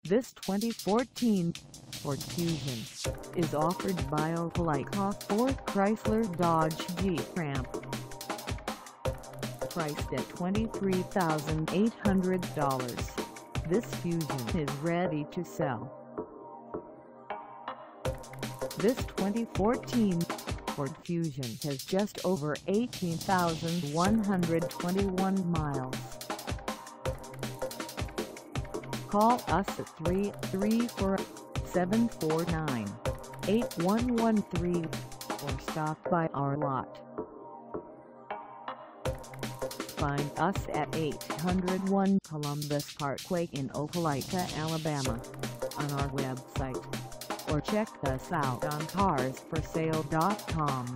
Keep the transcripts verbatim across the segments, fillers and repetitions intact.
This twenty fourteen Ford Fusion is offered by Opelika Ford Chrysler Dodge Jeep Ram. Priced at twenty-three thousand eight hundred dollars, this Fusion is ready to sell. This twenty fourteen Ford Fusion has just over eighteen thousand one hundred twenty-one miles. Call us at three three four, seven four nine, eight one one three or stop by our lot. Find us at eight oh one Columbus Parkway in Opelika, Alabama, on our website, or check us out on cars for sale dot com.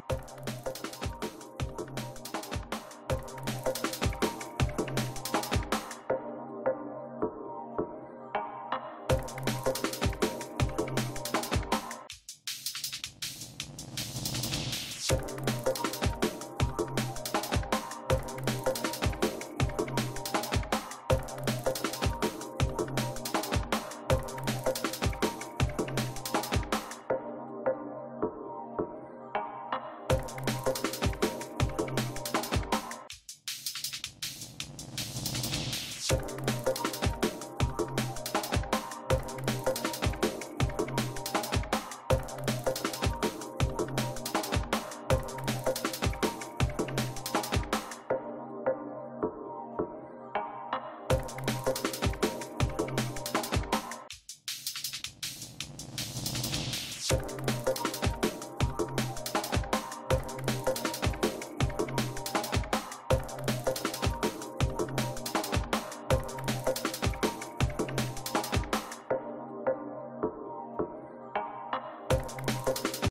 You